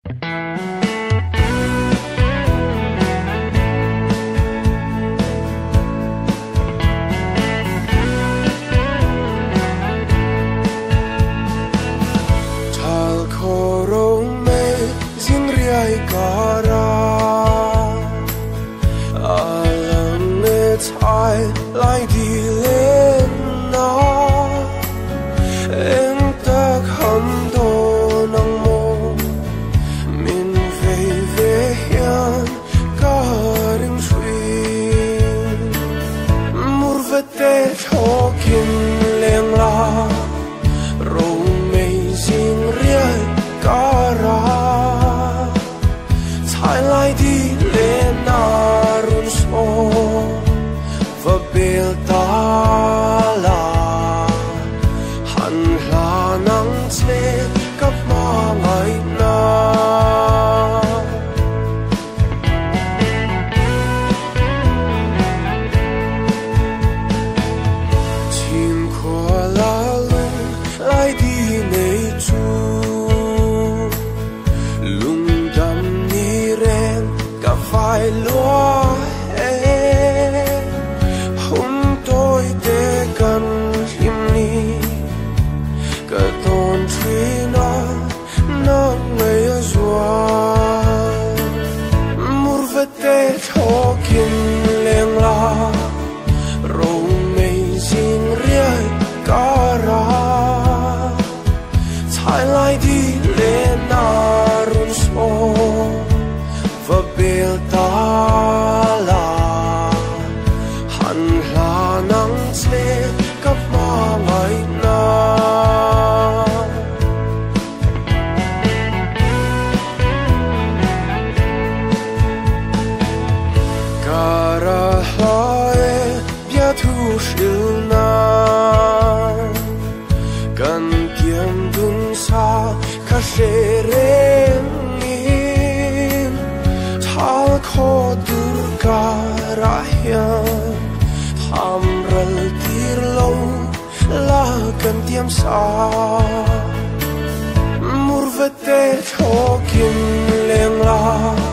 lại đi lên nó em ta không đồ nắng mồ mình về hiền cả đêm xuyên mùa vết tết cho kim lên la rồi mây xin riêng cả ra thay lại đi lên na run sâu và bèo ta là hẳn là nắng lên cấp mà ngày na chim khoa lá lung lại đi nơi chu lung đầm đi ren cả phải lúa cần hiểm ni cả tôn truy nó ngày rùa mùa vết tết cho kim lên la rồi mây xin riêng cả ra thay lại đi lên na run sâu và bèo ta là hẳn là nắng lên cấp mà ngày na cả ra hai bia thu siêu na cần kiếm đun xa cả sẽ rèn in thal khó dur cả ra hiền tham rel tir lâu la cần tiêm xa mùa vết tết cho kim lên la